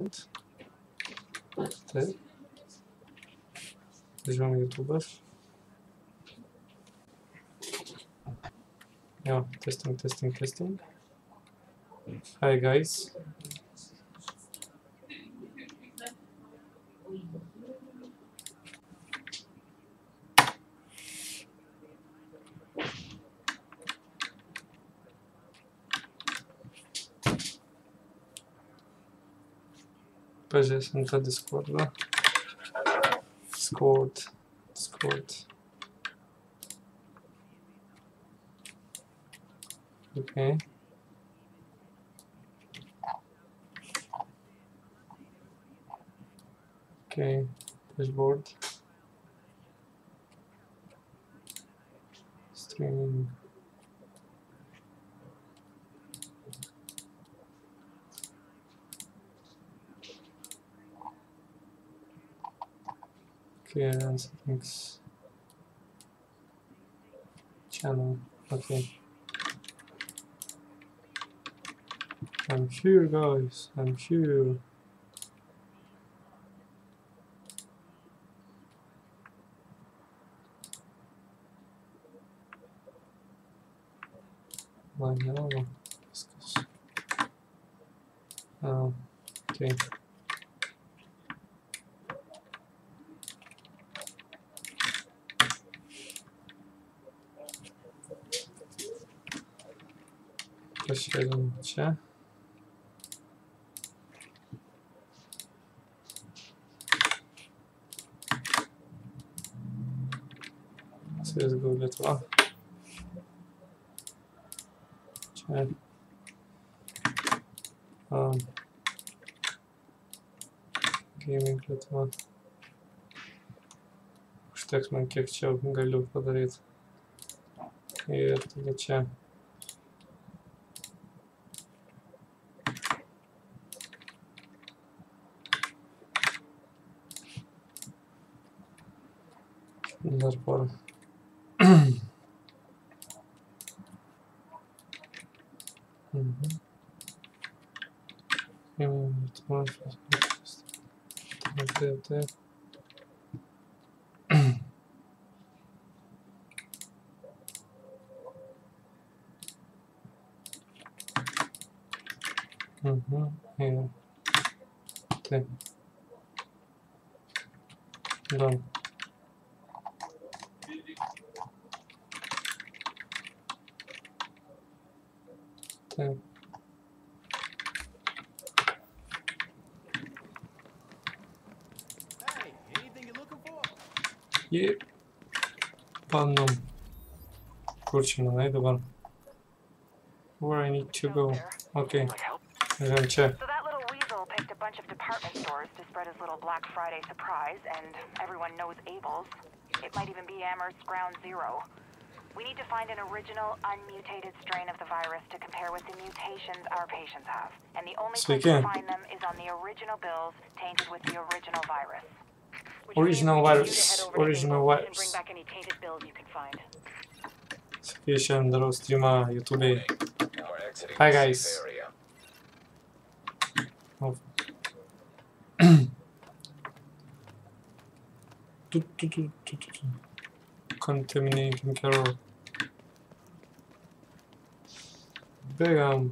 Discord. Taip. Žiūrėjom YouTube'as. Jo, testing. Hi guys. Pažiūrėsim tą Discordą. Discord. Okay. Dashboard. Streaming. And settings. Channel. Okay. I'm here, guys. I'm here. Why no? Okay. Pažiūrėjom čia. CSGO Lietuva. Čia. Gaming Lietuva. Užteks man kiek čia galiu padaryti. Ir tada čia. Dar porą. Taip. Taip. Done. Taip. Jei. Bandom. Kur čia manai dabar? Where I need to go. Okay. Žiūrėjom čia. So that little weasel picked a bunch of department stores to spread his little Black Friday surprise, and everyone knows Abel's. It might even be Amherst's Ground Zero. We need to find an original, unmutated strain of the virus to compare with the mutations our patients have. And the only place to find them is on the original bills tainted with the original virus. Original virus. Bring back any tainted bills you can find. Sakė, šiandien darau streamą YouTube'ai. Hi guys. Contaminating error. Bėgam.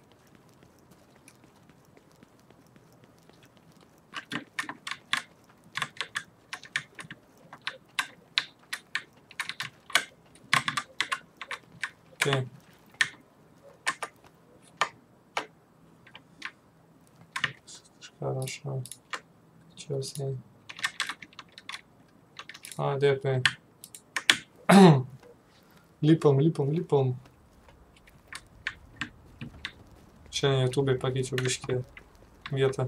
Okay. Хорошо. Чё с ней? Dėkui. Lipom. Šiandien YouTube'ai pakeičiau biškį vietą.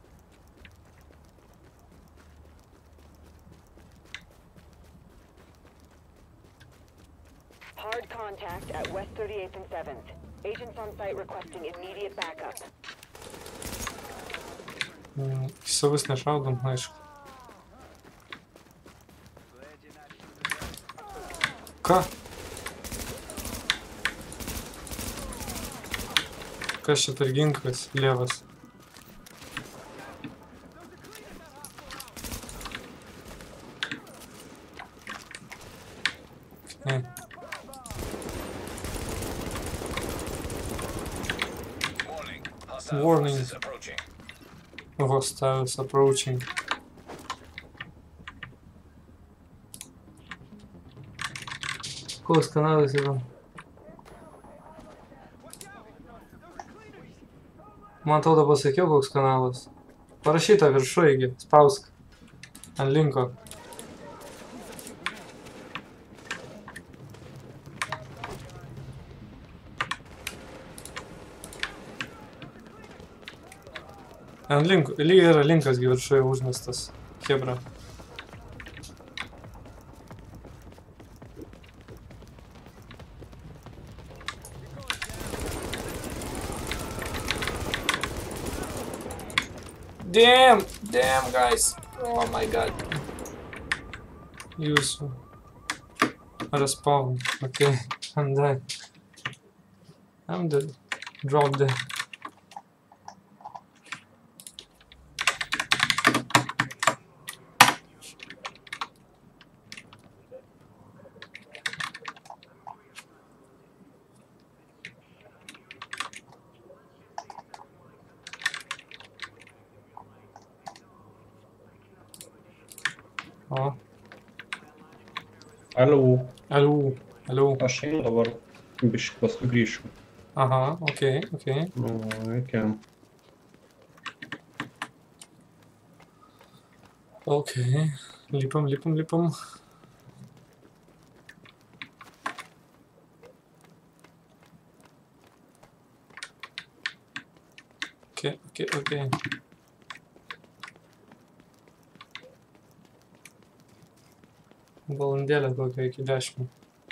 Hard contact at West 38th and 7th. Agents on site requesting immediate backup. Savus nešaudom, aišku. Ką? Kas čia per ginklas, lėvas? Warning. Hostiles approaching. Koks kanalas yra? Man atrodo pasakiau, koks kanalas. Parašyta viršuigi, spausk ant linko. Ant linko, lygiai yra linkas viršuje užmestas. Hebra. Damn, guys. Oh my god. Use respawn. Okay, I'm dead. I'm dead. Drop dead. O. Alų. Alų. Aš einu dabar, biškai paskui grįšiu. Aha, okei. Nu, iki. Okei, lipam. Okei. Valandėlę kokią iki 10.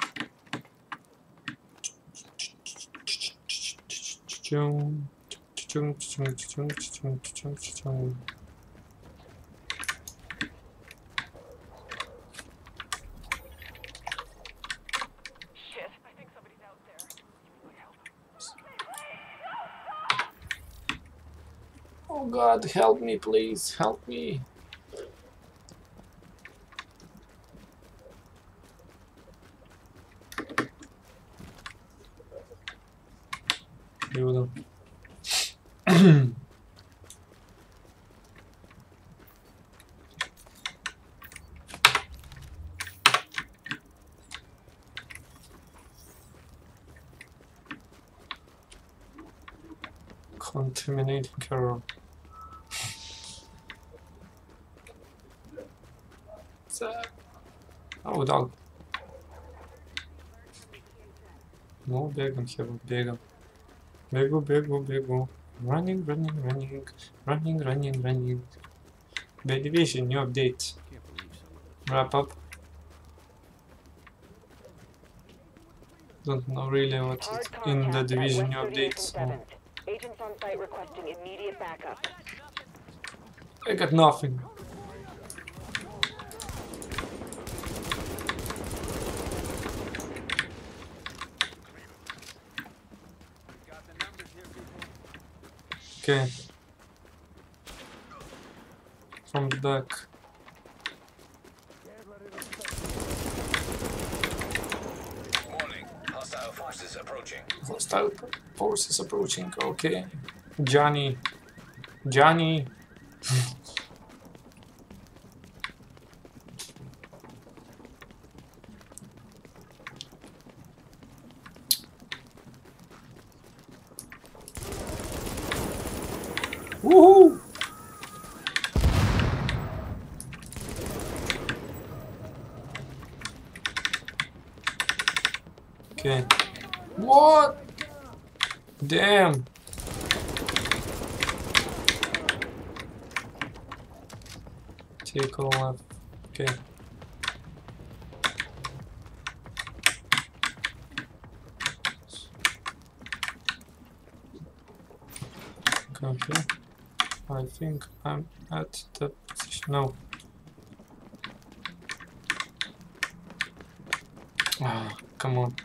Oh God, help me, please, help me. Judam. Contaminating error. Oh, dog. No, bėgam, Heba, bėgam. Bėgu. Running. The Division, new update. Wrap up. Don't know really what is in the Division new update. So. Agents on site requesting immediate backup. I got nothing. Okay. From the back. Warning. Hostile forces approaching. Hostile forces approaching. Okay. Johnny. Woohoo! Okay. What? Damn. Take all left. Okay. Okay. I think I'm at the position. No. Ah, come on.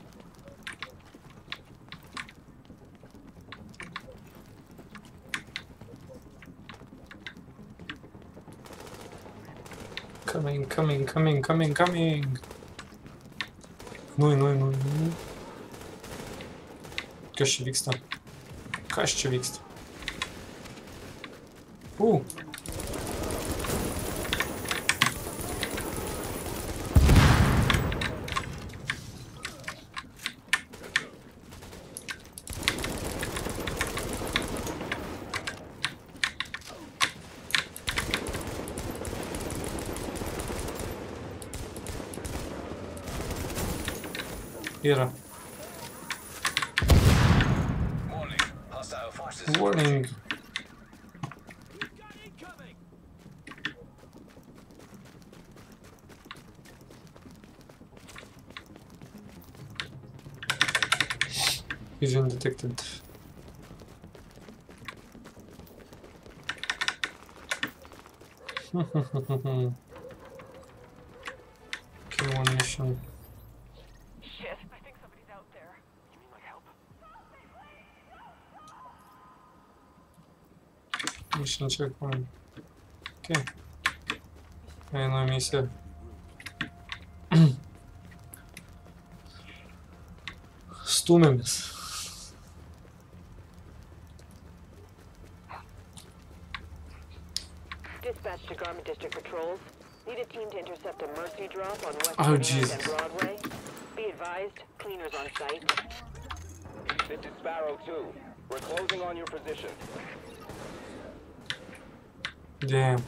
Coming. Nu. Kas čia vyksta? U. Yra. Warning. Hostile forces approaching. Warning. Vision detected. Okay, one mission. Shit, I think somebody's out there. You need my help? Mission checkpoint. Okay. Военная миссия. Стумимся. Dispatch to Garment District Patrols. Need a team to intercept a Mercy drop on West Oh, 29th Jesus. and Broadway. Be advised, cleaners on site. This is Sparrow 2. We're closing on your position. Damn.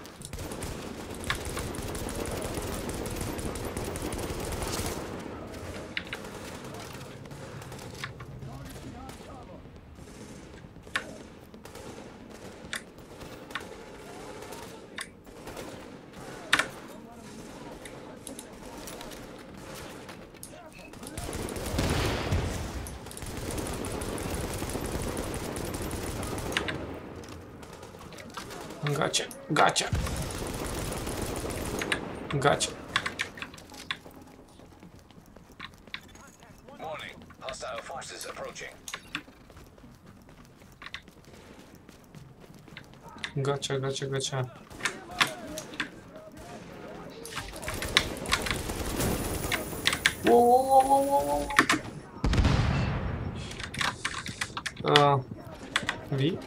Gotcha. Gotcha. Gotcha. Warning. Hostile forces approaching. Gotcha, gotcha, gotcha. Whoa, whoa, whoa, whoa, whoa, whoa. V?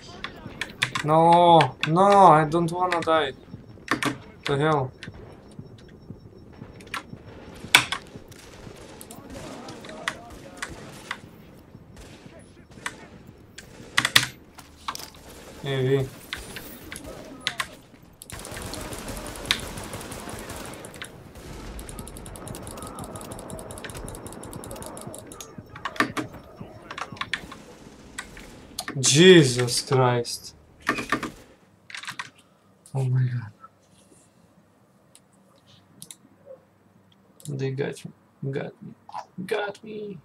No, no, I don't wanna die. The hell? Hey, V. Jesus Christ. Oh my god. They got me. Got me. Got me.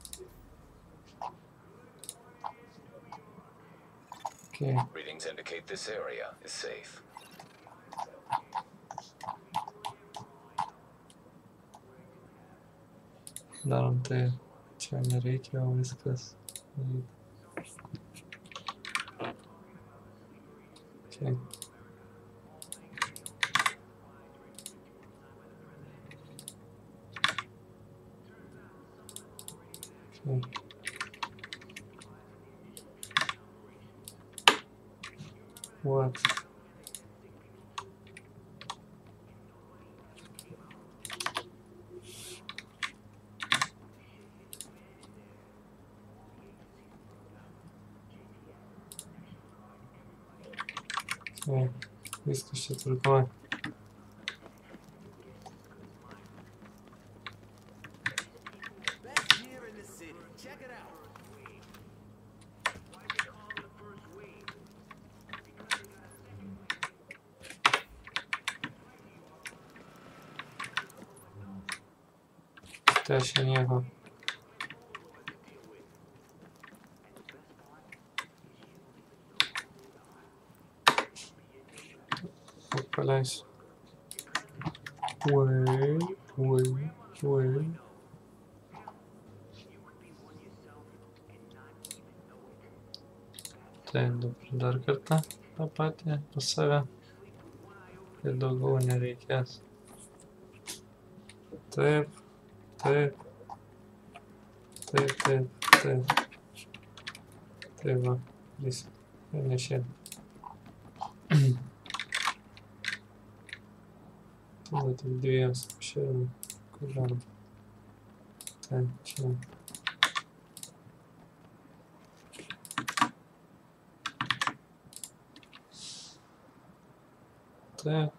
Okay. Readings indicate this area is safe. Darom tai čia nereikia viskas. Okay. Okay. What? Okay. Viskas čia tvarkoj. Też niego. Odpalać. Wait. Tai dar kartą tą patį pas save. Ir daugiau nereikės. Taip. Tai va, jis nešė. Вот две вообще куда? Так, чё? Так.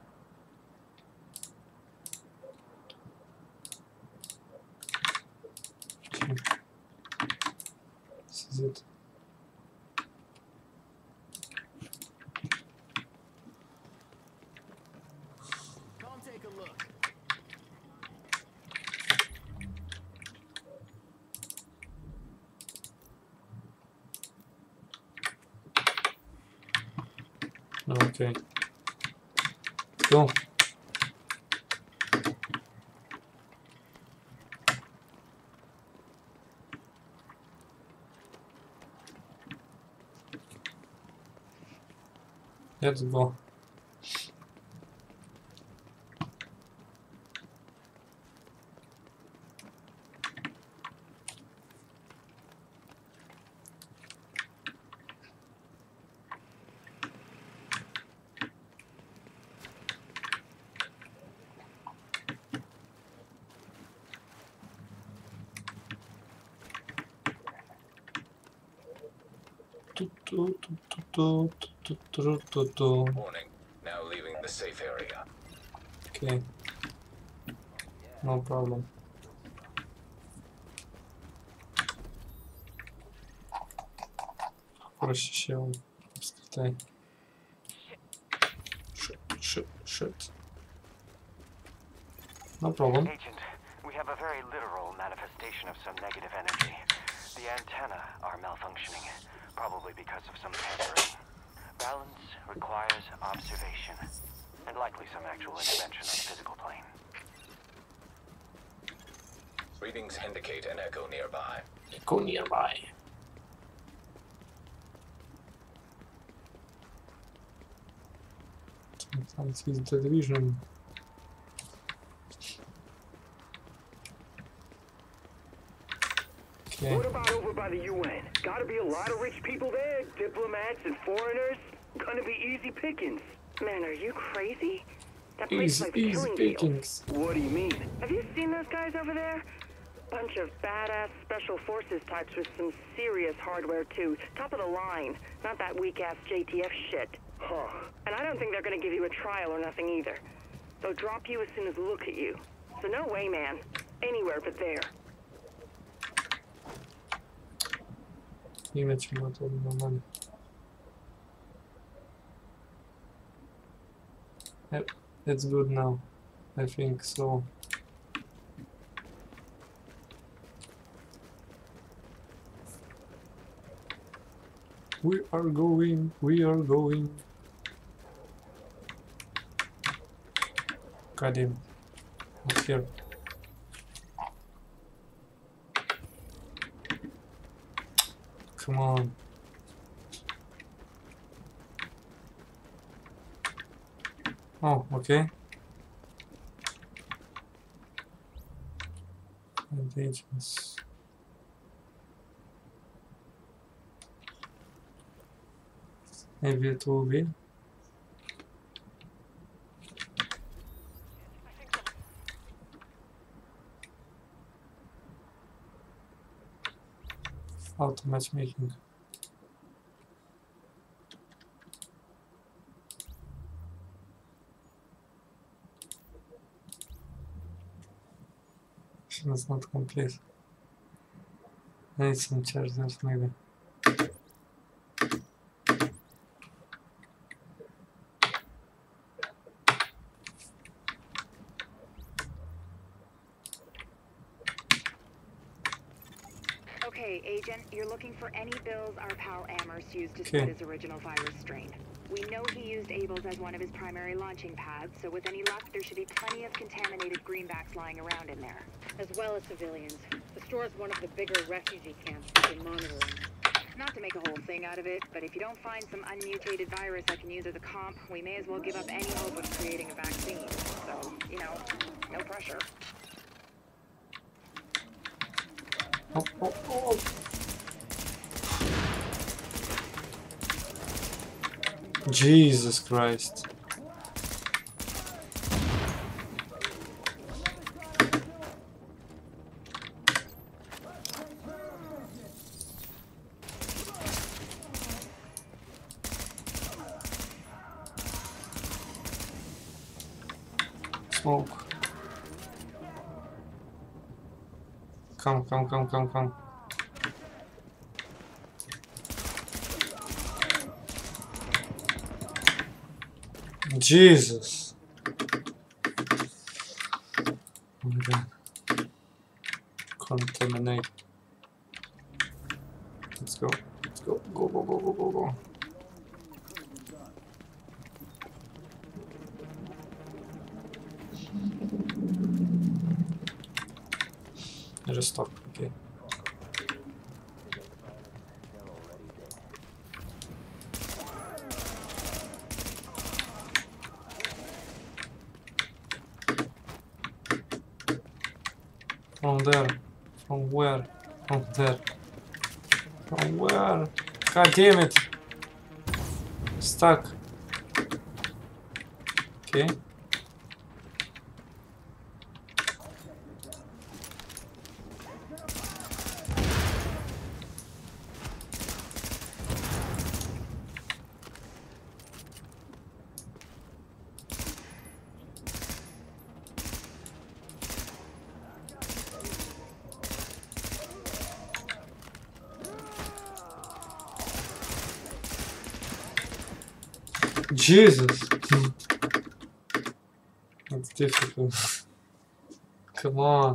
Чё? Сидит. Окей. Cool. Let's go. Warning. Now leaving the safe area. Okay. No problem. Проще ще скритай. Shit. No problem. Agent, we have a very literal manifestation of some negative energy. The antennae are malfunctioning, probably because of some tampering. Balance requires observation, and likely some actual intervention on the physical plane. Readings indicate an echo nearby. Go nearby. Sometimes it's the division. Okay. What about over by the UN? Gotta be a lot of rich people there, diplomats and foreigners. Gonna be easy pickings. Man, are you crazy? That place is like the Easy killing field. pickings. What do you mean? Have you seen those guys over there? Bunch of badass special forces types with some serious hardware too. Top of the line. Not that weak-ass JTF shit. Huh. And I don't think they're gonna give you a trial or nothing either. They'll drop you as soon as they look at you. So no way, man. Anywhere but there. Иначе мы тут нормально. Yep, it's good now. I think so. We are going. Got him. Up here. Come on. Oh, okay. And agents. Maybe it will be. Auto matchmaking. It's not complete. I need some chargers maybe. Okay, Agent, you're looking for any bills our pal Amherst used to spread his original virus strain. We know he used Abels as one of his primary launching pads, so with any luck, there should be plenty of contaminated greenbacks lying around in there. As well as civilians. The store is one of the bigger refugee camps we've been monitoring. Not to make a whole thing out of it, but if you don't find some unmutated virus I can use as a comp, we may as well give up any hope of creating a vaccine. So, you know, no pressure. Jesus Christ. Smoke. Come. Jesus. Oh my God. Contaminate. Let's go. Go. I just stop. Okay. From there. From where? From there. From where? God damn it! Stuck. Okay. Jesus! That's difficult. Come on.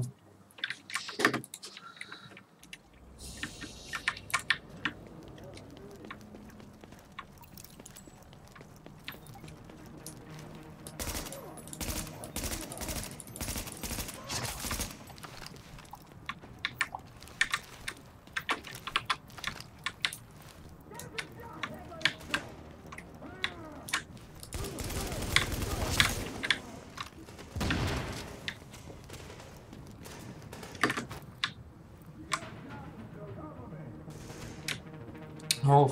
Oh.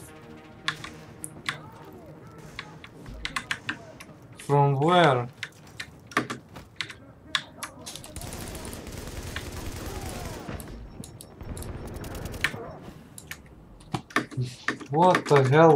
From where? What the hell?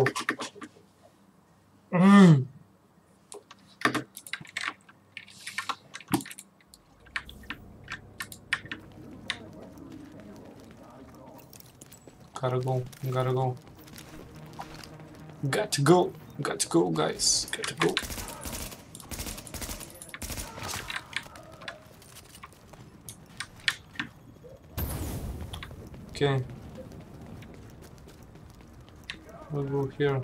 Gotta go. Got to go, guys. Got to go. Okay. We'll go here.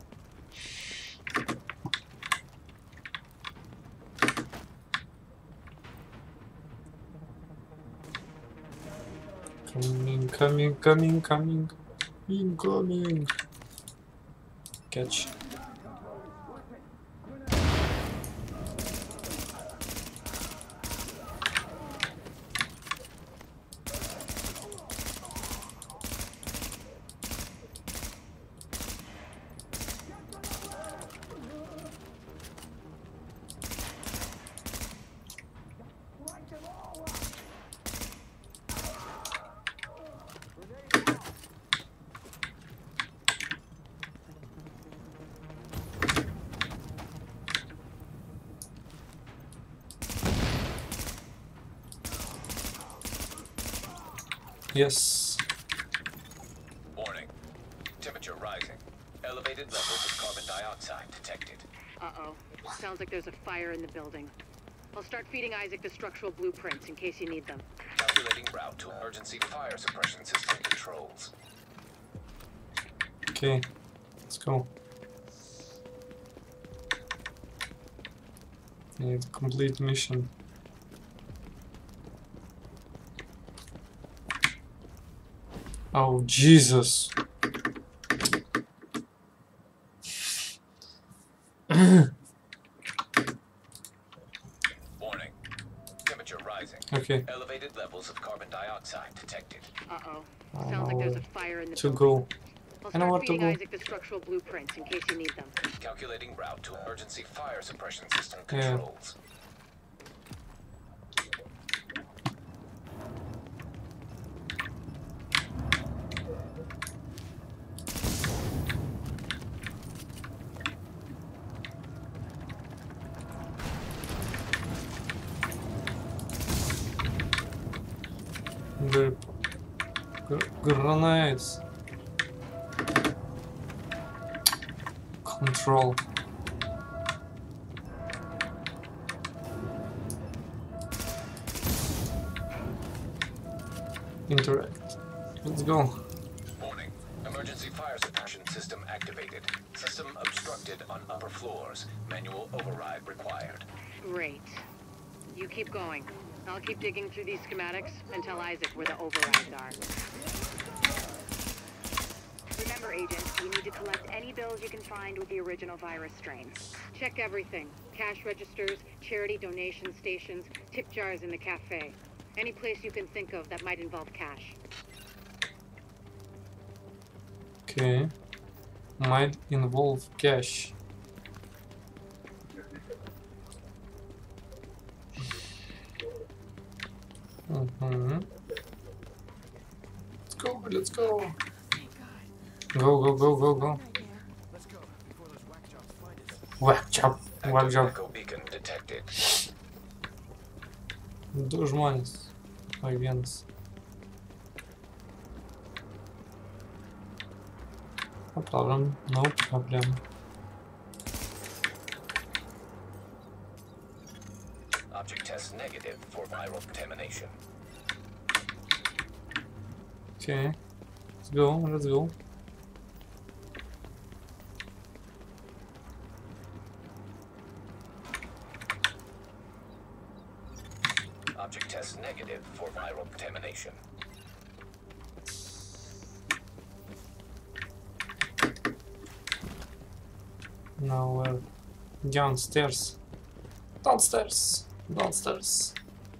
Coming. Incoming. Catch. Yes. Warning. Temperature rising. Elevated levels of carbon dioxide detected. Uh-oh. Sounds like there's a fire in the building. I'll start feeding Isaac the structural blueprints in case you need them. Calculating route to emergency fire suppression system controls. Okay. Let's go. I need to complete mission. Oh, Jesus. Warning. Temperature rising. Okay. Elevated levels of carbon dioxide detected. Uh-oh. Sounds like there's a fire in the To building. go. I'll I know start where to feeding go. Isaac the structural blueprints in case you need them. Calculating route to emergency fire suppression system Yeah. controls. The grenades. Control. Interact. Let's go. Warning. Emergency fire suppression system activated. System obstructed on upper floors. Manual override required. Great. You keep going. I'll keep digging through these schematics and tell Isaac where the overrides are. Remember, Agent, you need to collect any bills you can find with the original virus strain. Check everything. Cash registers, charity donation stations, tip jars in the cafe. Any place you can think of that might involve cash. Okay. Might involve cash. Let's go, let's go. Go, go, go, go, go. Whack job, whack Active job. echo beacon detected. Du žmonės. Oi, vienas. No problem, no problem. Object test negative for viral contamination. Okay. Let's go, let's go. Object test negative for viral contamination. Now we're downstairs. Downstairs. Downstairs.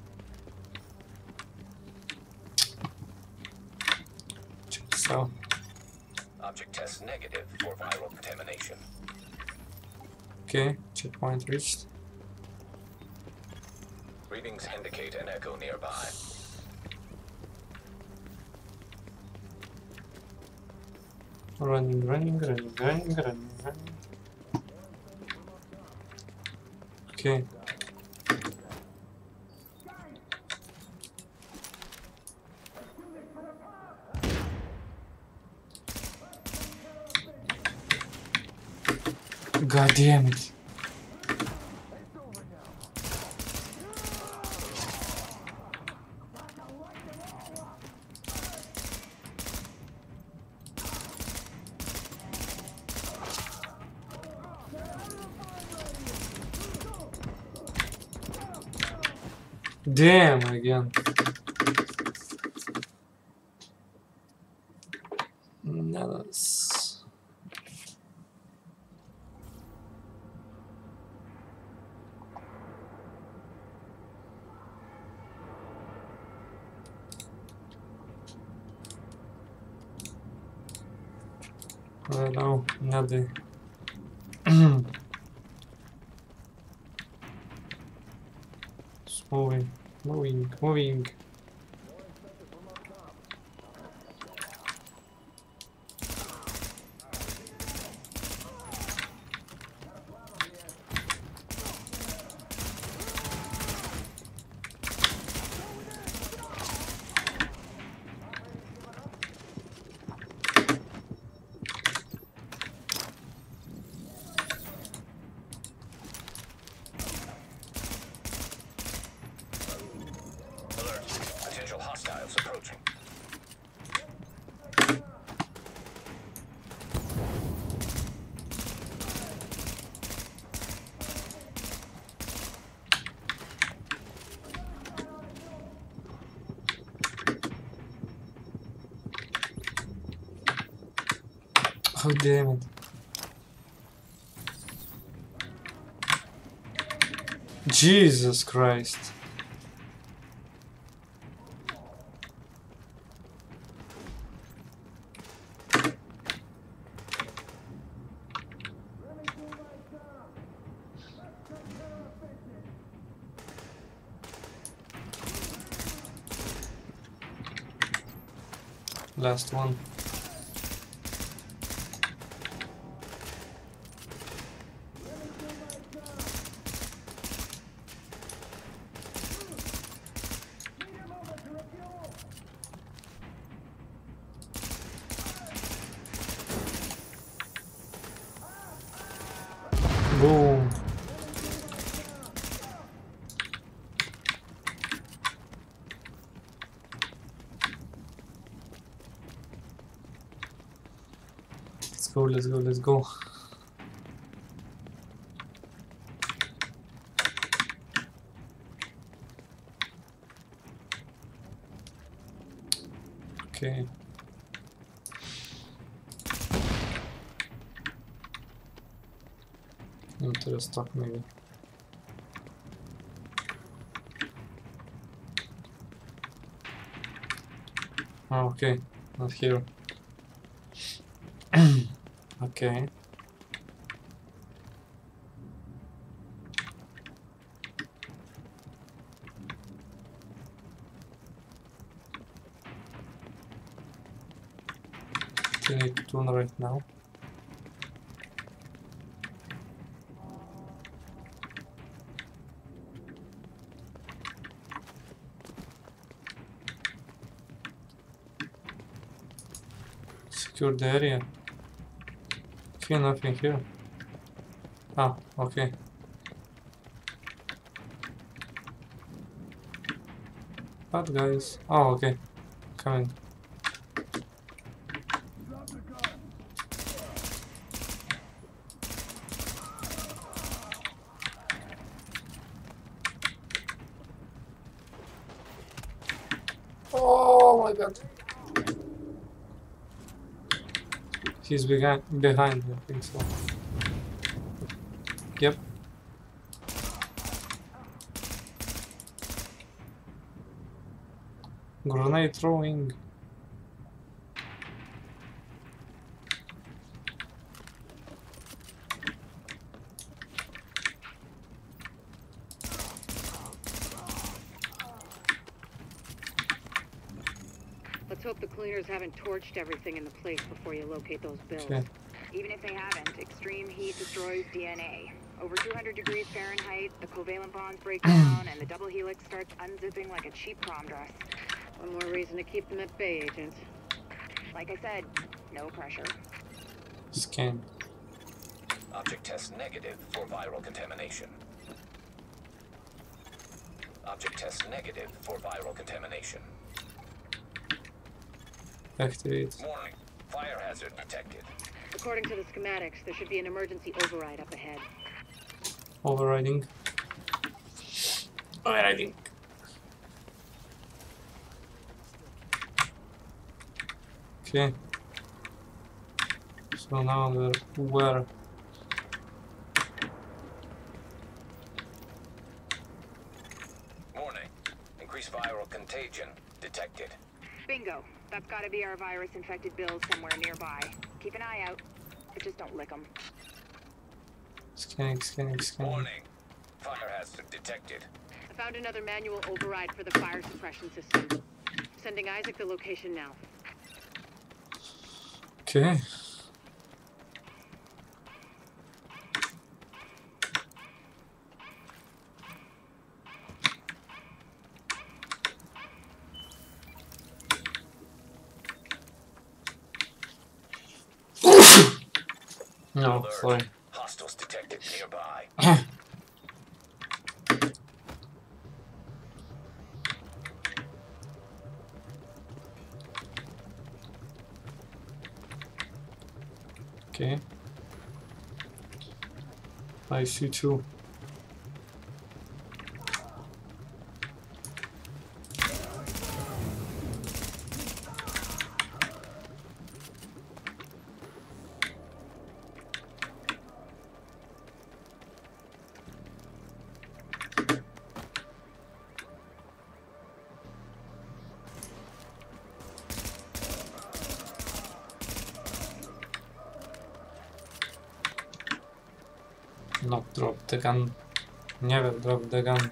Check this out. Object test negative for viral contamination. Okay, checkpoint reached. Readings indicate an echo nearby. Running, running, running, running, running, running. Okay. God damn it. Damn again. Nice. No, nothing. It's moving, moving, moving. Alert. Potential hostiles approaching. Oh damn it. Jesus Christ. Last one. Boom. Let's go, let's go. Okay. Into the stock maybe. Oh, okay, not here. Okay. You need to tune right now. Secure the area. Okay, nothing here. Ah, okay. Bad guys. Oh, okay. Coming. Oh my god. He's behind, I think so. Yep. Grenade throwing. Let's hope the cleaners haven't torched everything in the place before you locate those bills. Okay. Even if they haven't, extreme heat destroys DNA. Over 200 degrees Fahrenheit, the covalent bonds break down, and the double helix starts unzipping like a cheap prom dress. One more reason to keep them at bay, Agent. Like I said, no pressure. Scan. Object test negative for viral contamination. Object test negative for viral contamination. Activate. Warning. Fire hazard detected. According to the schematics, there should be an emergency override up ahead. Overriding. Overriding. Okay. So now where? Warning. Increased viral contagion detected. Bingo. That's gotta be our virus-infected bills somewhere nearby. Keep an eye out, but just don't lick them. Scanning, scanning, scanning. Warning. Fire hazard detected. I found another manual override for the fire suppression system. Sending Isaac the location now. Okay. No, Alert. sorry. Hostiles detected nearby. Okay. I see two. Not drop the gun. Never drop the gun.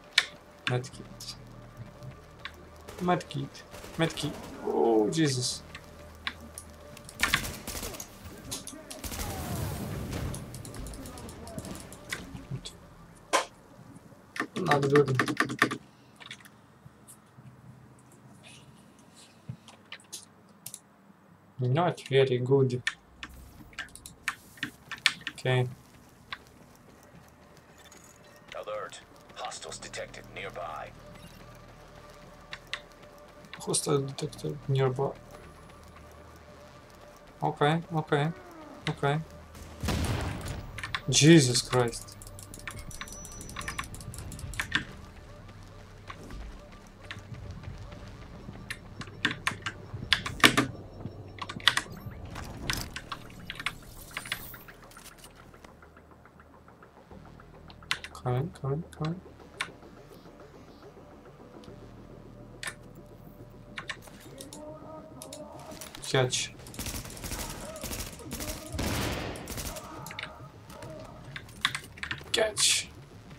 Medkit. Medkit. Medkit. Oh, Jesus. Not good. Not very good. Okay. Alert. Hostiles detected nearby. Hostile detected nearby. Okay, okay, okay. Jesus Christ. Coming. Catch. Catch.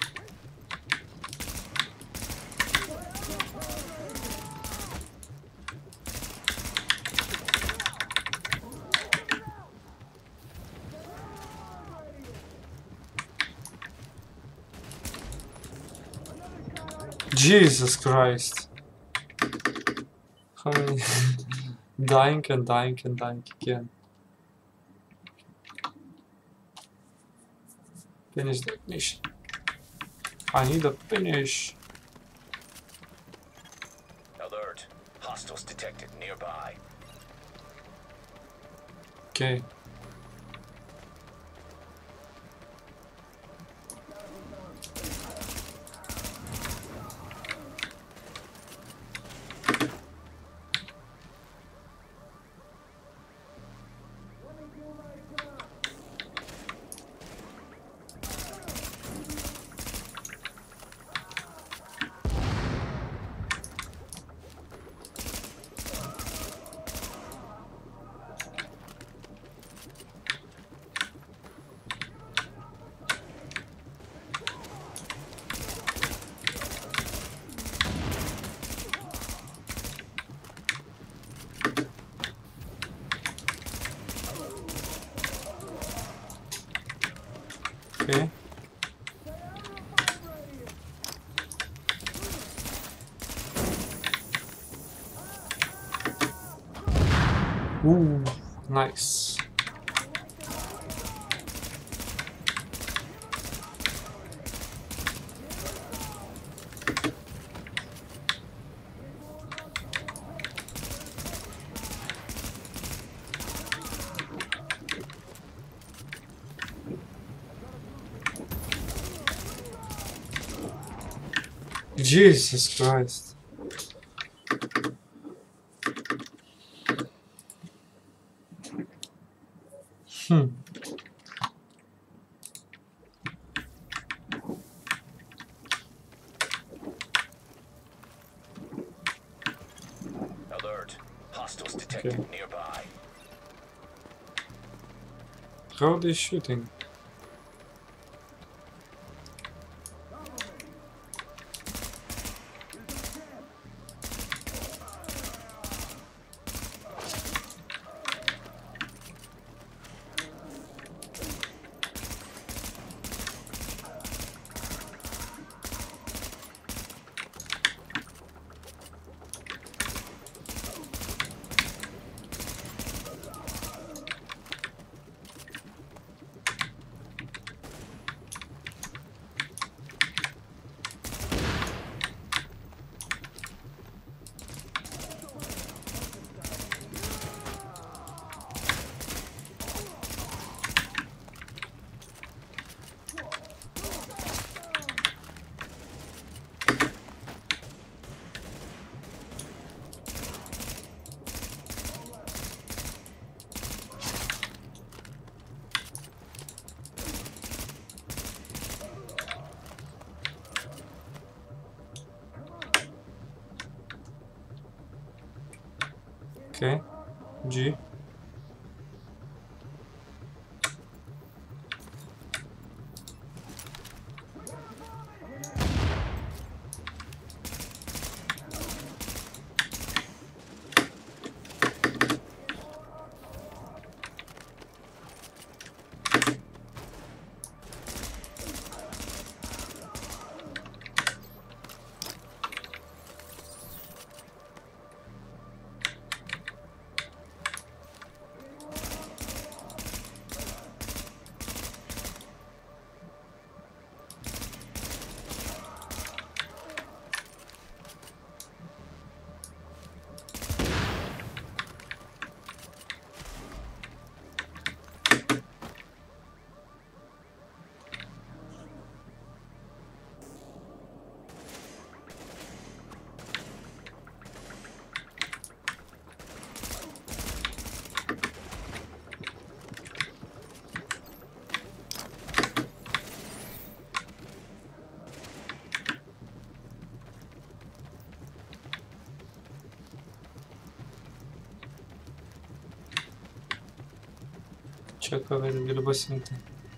Jesus Christ. How many? dying again. Finish that mission. I need a finish. Alert. Hostiles detected nearby. Okay. Okay. Ooh, nice. Jesus Christ. Alert. Hostiles detected Okay. nearby. How are they shooting? Okay. G. Ce că vede de lăbăsinte.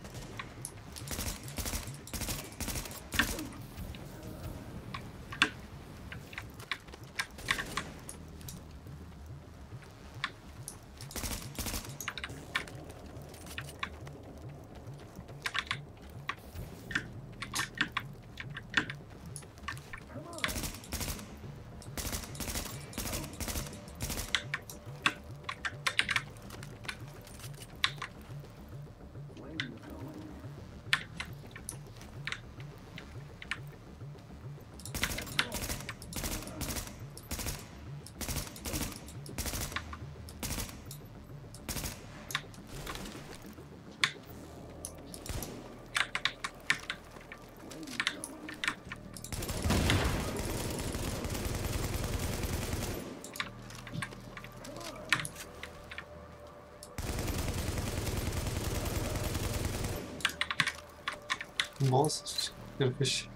Boss, cred că și...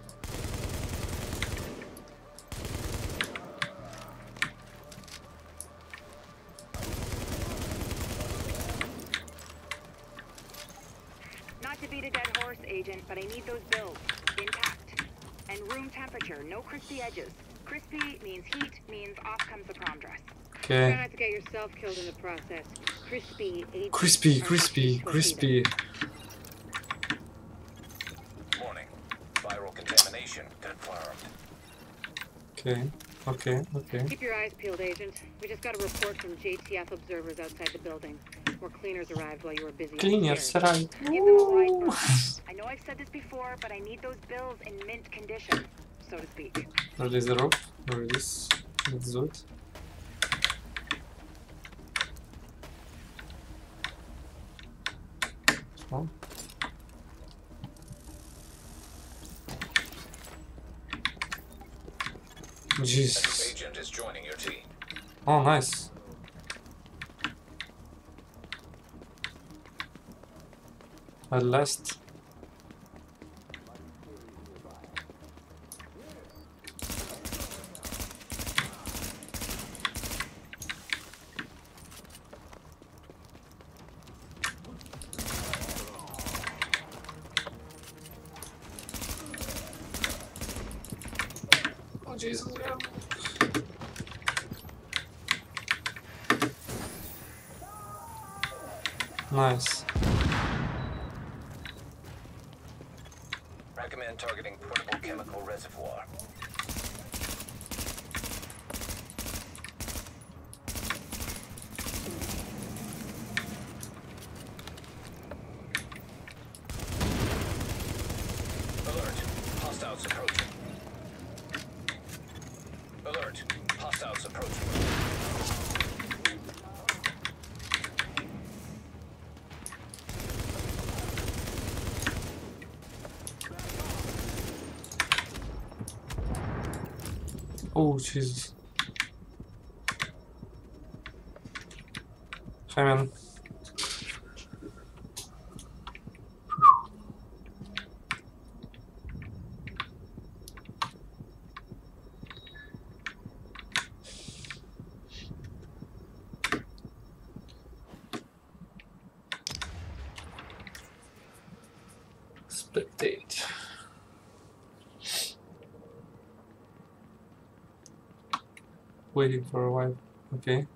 Not to beat a dead horse, Agent, but I need those bills. Intact. And room temperature, no crispy edges. Crispy means heat, means off comes the prom dress. Try Ok. not to get yourself killed in the process. Crispy agents Crispy, are crispy, not useful crispy. Warning. Viral contamination confirmed. Ok, ok, ok. either. Keep your eyes peeled, Agent. We just got a report from JTF observers outside the building. More cleaners arrived while you were busy. Cleaner, upstairs. right? Give them a wide berth. I know I've said this before, but I need those bills in mint condition, so to speak. Release the rope. Release. Let's do it. Oh. A new Jesus. agent is joining your team. Oh, nice. At last. Oh, Jesus. Nice. Recommend targeting portable chemical reservoir. Alert. Hostiles approaching. Alert. Hostiles approaching. Oh, Jesus. Hi, man. Spectate. Waiting for a while. Okay.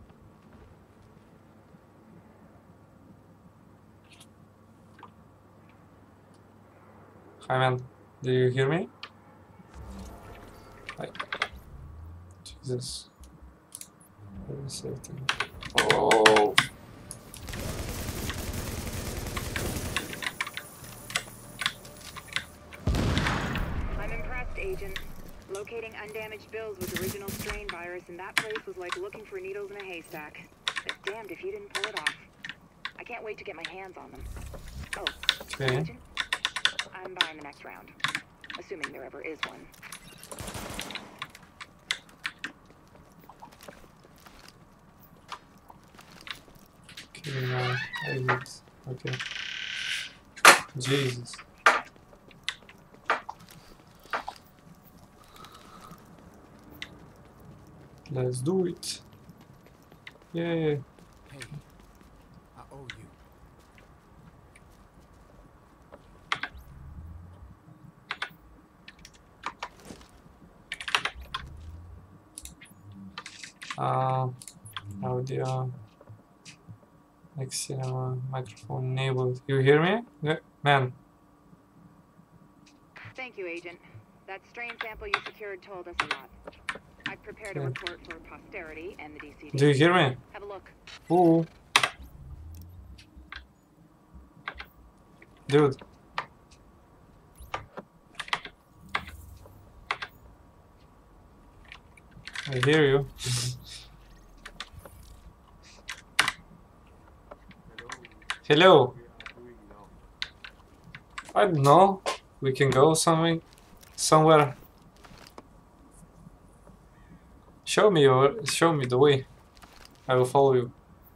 Hi, man. Do you hear me? Hi. Jesus. Wait a second. Oh. I'm impressed, Agent. Locating undamaged bills with original strain virus in that place was like looking for needles in a haystack. But damned if you didn't pull it off. I can't wait to get my hands on them. Oh, Okay. Agent, I'm buying the next round. Assuming there ever is one. Okay, now I need. Okay. Jesus. Let's do it. Yay. Hey, I owe you. Audio. Like cinema, microphone enabled. You hear me? Yeah, man. Thank you, Agent. That strain sample you secured told us a lot. I've prepared a report for posterity and the DCD. Do you hear me? Have a look. Ooh. Dude. I hear you. Hello. I don't know. We can go somewhere. Show me the way. I will follow you.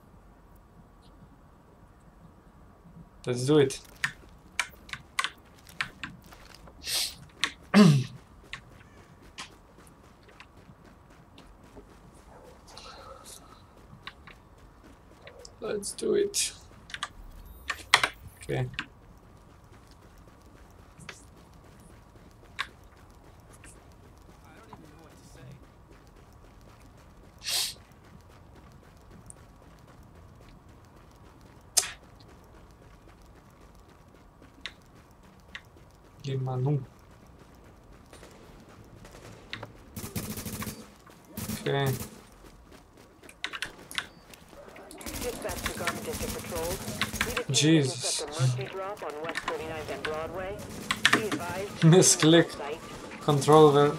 Let's do it. Let's do it. Okay. Manu. Okay. Dispatch to Garden District Patrol. Jesus. A mercy drop on West 39th and Broadway. Be advised. Misclick. Control the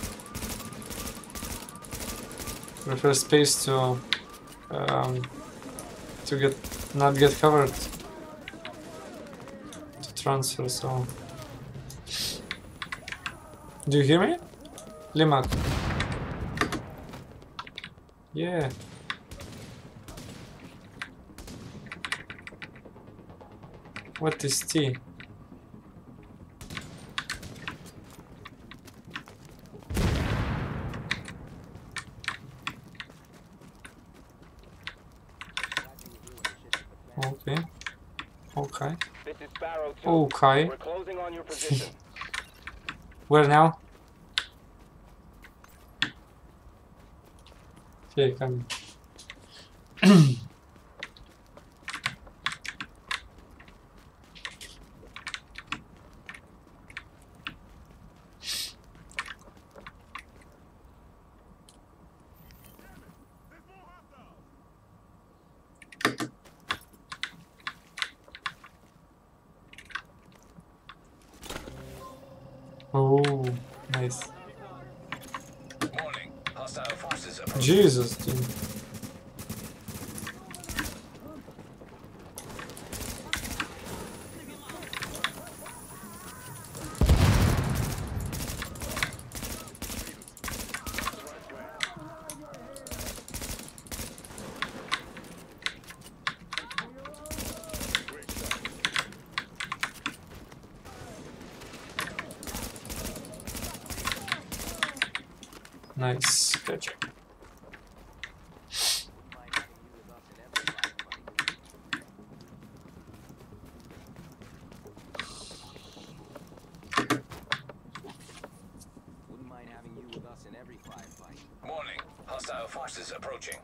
refer space to not get covered. To transfer. So. Do you hear me? Limak. Yeah. What is T? Okay. Okay. This is Sparrow 2. Okay. We're closing on your position. Where now? Okay, come. Oh, nice. Warning. Hostile forces approaching. Jesus, dude. Nice, gotcha. Warning. Hostile forces approaching.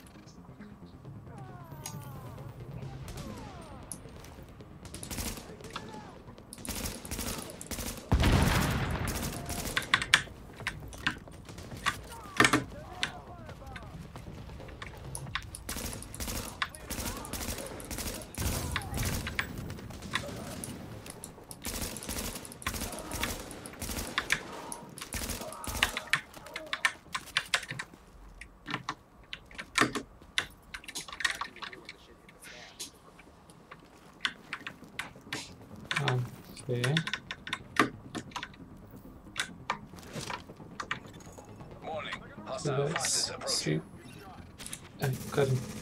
Okay. Warning. Hostile forces Let's see. approaching. I got him.